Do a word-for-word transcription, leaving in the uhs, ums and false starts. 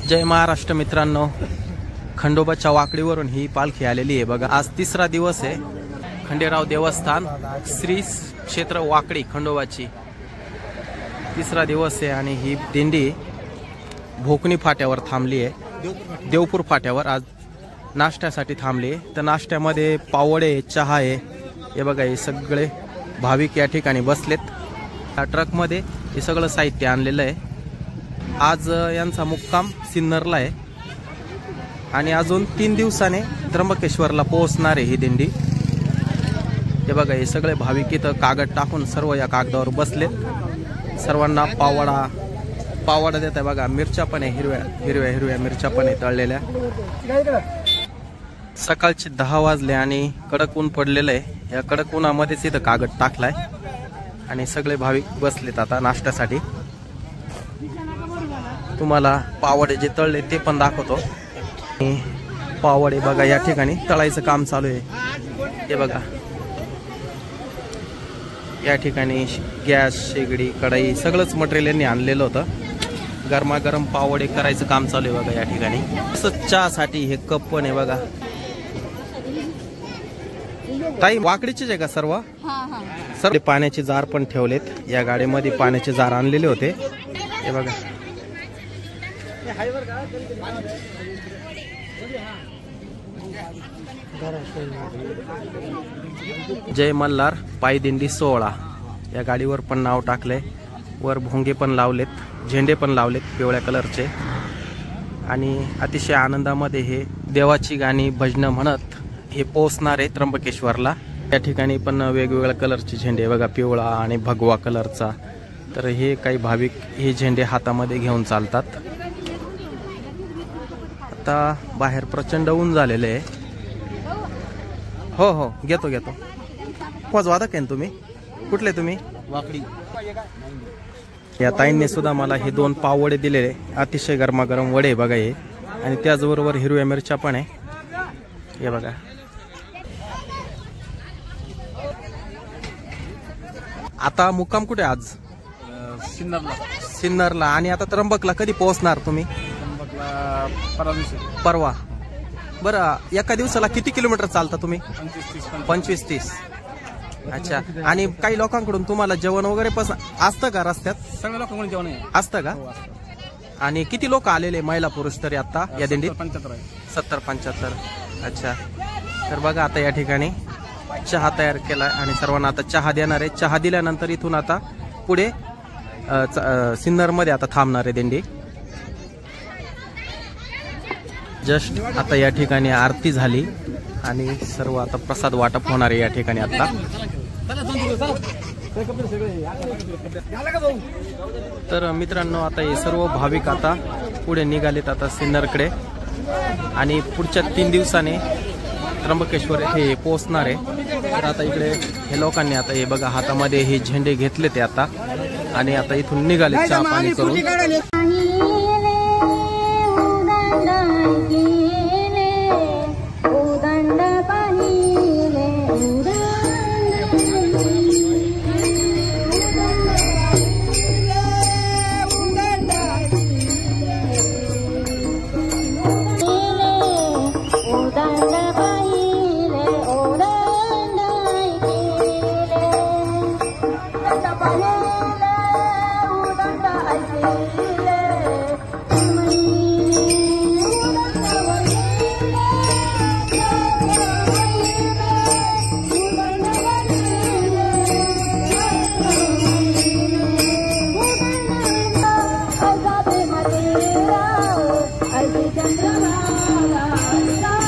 जय महाराष्ट्र मित्रांनो, खंडोबाच्या वाकडीवरून ही पालखी आलेली आहे बघा। आज तिसरा दिवस आहे। खंडेराव देवस्थान श्री क्षेत्र वाकडी खंडोबाची तिसरा दिवस आहे आणि ही दिंडी भोकणी फाट्यावर थांबली आहे। देवपूर फाट्यावर आज नाश्त्यासाठी थांबली आहे। तर नाश्त्यामध्ये पावडे, चहा आहे, हे बघा हे सगळे भाविक या ठिकाणी बसलेत। या ट्रकमध्ये हे सगळं साहित्य आणलेलं आहे। आज यांचा मुक्काम सिन्नरला आहे आणि अजून तीन दिवसाने त्र्यंबकेश्वरला पोहोचणार आहे ही दिंडी। हे बघा हे सगळे भाविक इथं कागद टाकून सर्व या कागदावर बसलेत। सर्वांना पावडा पावडा देत आहे बघा। मिरच्या पण आहे, हिरव्या हिरव्या हिरव्या मिरच्या पण आहे तळलेल्या। सकाळचे दहा वाजले आणि कडक ऊन पडलेलं आहे। या कडक उन्हामध्येच इथं कागद टाकलाय आणि सगळे भाविक बसलेत आता नाश्त्यासाठी। तुम्हाला पावडे जे तळले ते पण दाखवतो। पावडे बघा या ठिकाणी तळायचं काम चालू आहे। हे बघा या ठिकाणी गॅस, शेगडी, कढई सगळंच मटेरियल यांनी आणलेलं होतं। गरमागरम पावडे करायचं काम चालू आहे बघा या ठिकाणी। तसंच चहासाठी हे कप पण आहे बघा। ताई वाकडीचेच आहे का सर्व? सर पाण्याचे जार पण ठेवलेत। या गाडीमध्ये पाण्याचे जार आणलेले होते। हे बघा जय मल्हार पायदिंडी सोहळा या गाडीवर पण नाव टाकले। वर भोंगे पण लावलेत, झेंडे पण लावलेत पिवळ्या कलरचे आणि अतिशय आनंदामध्ये हे देवाची गाणी भजनं म्हणत हे पोहोचणार आहे त्र्यंबकेश्वरला। या ठिकाणी पण वेगवेगळ्या कलरचे झेंडे बघा, पिवळा आणि भगवा कलरचा। तर हे काही भाविक हे झेंडे हातामध्ये घेऊन चालतात। आता बाहेर प्रचंड ऊन झालेले आहे। हो हो घेतो घेतो पोच वादक आहे तुम्ही? कुठले तुम्ही? वाकडी। या ताईंनी सुद्धा मला हे दोन पाव वडे दिलेले, अतिशय गरमागरम वडे बघा हे, आणि त्याचबरोबर हिरव्या मिरच्या पण आहे। हे बघा आता मुक्काम कुठे आज? सिन्नरला। सिन्नरला। आणि आता त्र्यंबकला कधी पोहोचणार तुम्ही? परवा दिवशी। परवा। बरं एका दिवसाला किती किलोमीटर चालता तुम्ही? पंचवीस तीस। अच्छा। आणि काही लोकांकडून तुम्हाला जेवण वगैरे पण असतं का रस्त्यात? सगळ्या लोकांकडून जेवण असतं का? आणि किती लोक आलेले महिला पुरुष तरी आता या दिंडीत? पंच्याहत्तर आहे। सत्तर पंच्याहत्तर। अच्छा। तर बघा आता या ठिकाणी चहा तयार केला आणि सर्वांना आता चहा देणार आहे। चहा दिल्यानंतर इथून आता पुढे सिन्नर मध्ये आता थांबणार आहे दिंडी। जस्ट आता या ठिकाणी आरती झाली आणि सर्व आता प्रसाद वाटप होणार आहे या ठिकाणी आता। तर मित्रांनो आता हे सर्व भाविक आता पुढे निघालेत आता सिन्नरकडे आणि पुढच्या तीन दिवसाने त्र्यंबकेश्वर हे पोहोचणार आहे। तर आता इकडे हे लोकांनी आता हे बघा हातामध्ये हे झेंडे घेतले ते आता आणि आता इथून निघाले चहा पाणी करून। I